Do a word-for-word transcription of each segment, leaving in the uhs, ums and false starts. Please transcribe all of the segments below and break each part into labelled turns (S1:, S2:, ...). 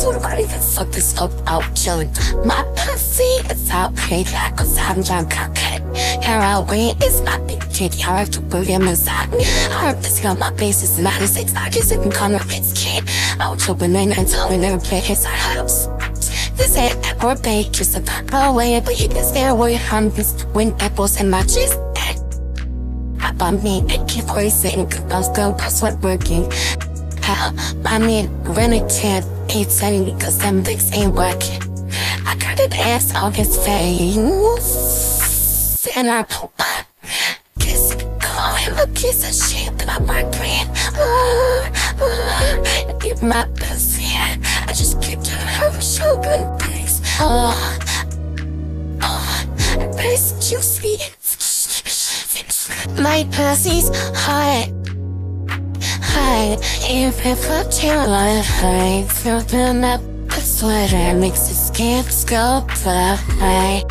S1: Somebody can fuck this up out chillin'. My pussy is out paid like cause I'm drunk cockhead. Here I'll wait, it's not big kid. I have to put him inside me. I heard this on my basis and I six I just didn't come up its kid. Out open and I'm telling never play his house. This ain't ever bake, just a pack away, but you can stare where your hands when apples and matches. About me, I keep racing, cause go cause what working. How, I mean, renegade, ain't saying because them things ain't working. I got an ass on his face, and I kiss it, call him a piece of shit about my brain. Oh, oh, give my best hand, I just keep doing her so good, please. Oh, oh, it's juicy. My pussy's hot. Hide, if it fucked your life, hide. Filling up the sweater makes the skin go fly.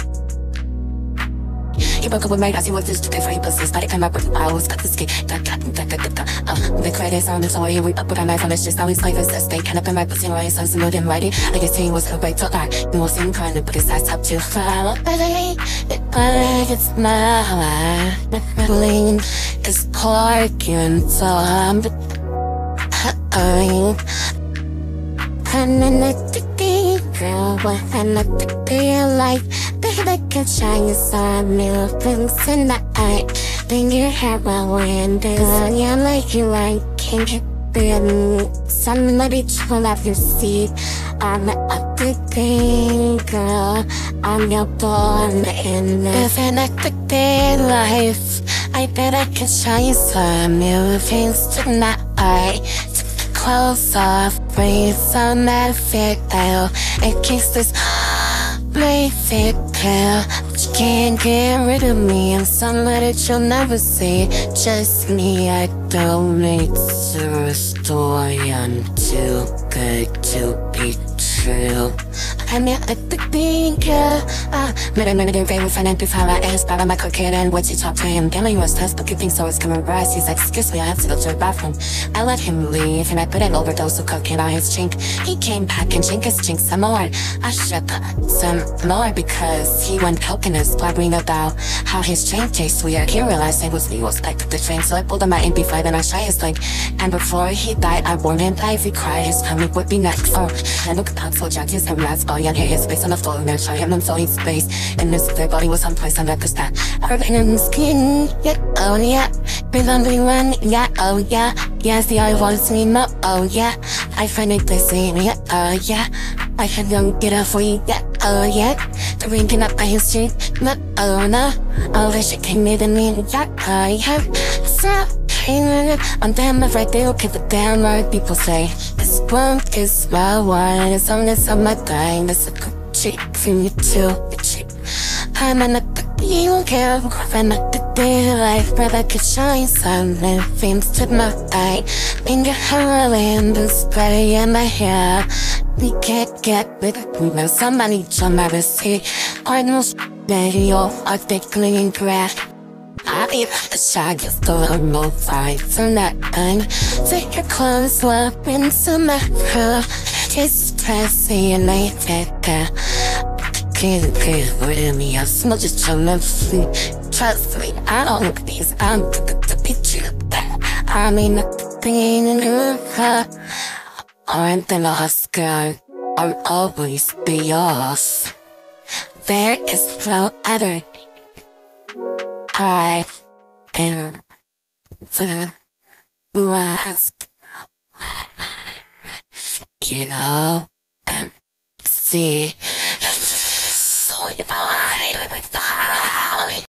S1: He broke up with my guys, he was just too good for his pussies. But it came up with the powers, cut the skin. Da da da da da da. Uh, the credits on the so here we up with a knife on his chest. Now he's like this, that steak. Can up in my pussy, right? So smooth and righty. I guess he was a great to art. He was in kind of, but his eyes up too far. But I, but it's my feeling is parking, so I'm uh-oh. I'm an addicting girl, but I'm addicted like baby can shine your sun, new things in the eye. Then you have a window, you like you like king. Then somebody will have you see. I'm an addicting girl, I'm your born in live an addicted life. I bet I can shine some new things tonight. Close off, breathe on that fake out. It keeps this my fake pill. But you can't get rid of me. I'm somebody that you'll never see. Just me, I don't need to restore. I'm too good to be true. I'm an addicting girl. Ah, met a minute in vain with an empty file. I asked about my cocaine and what she talked to him. Damn, he was test, but keeping so it's coming rise. He's like, excuse me, I have to go to the bathroom. I let him leave, and I put an overdose of cocaine on his chink. He came back and chink his chink some more. I shook some more because he went poking us, blabbering about how his chain tastes weird. He realized it was me, was back to the train, so I pulled on my M P five and I shot his leg. And before he died, I warned him that if he cried, his stomach would be next. Oh, I looked up, so Jack his him last boy and hear his face on the floor and then shot him and so his face. And his their body was someplace under the stand. Urban in the skin, yeah, oh yeah. Been on the run, yeah, oh yeah. Yes, the eye wants me more, oh yeah. I find it blessing, yeah, oh yeah. I can young get up for you, yeah, oh yeah. The ring can up by his street, no, oh no. All this shit came in me, yeah, oh yeah. So, I'm damn afraid they'll keep it down like people say. This one is my one, as long as I'm my time. It's a good cheap for you too, cheap. I'm an addicted, you don't care. I'm addicted, life brother could shine some themes to my eye. Finger heroin, the spray in my hair. We can't get with it, we know somebody jump out of sea. Cardinals, radio, Arctic cleaning grass. I eat the shyest of no fights and that kind. Take your clothes up into my curl. Kiss Tracy and I take that. Can't get rid of me, I smell just trying to flee. Trust me, I don't look these, I'm the picture that I mean the thing in her car. Aren't the lost girl, I'll always be yours. There is no other. I am the last, you know, and see, so if I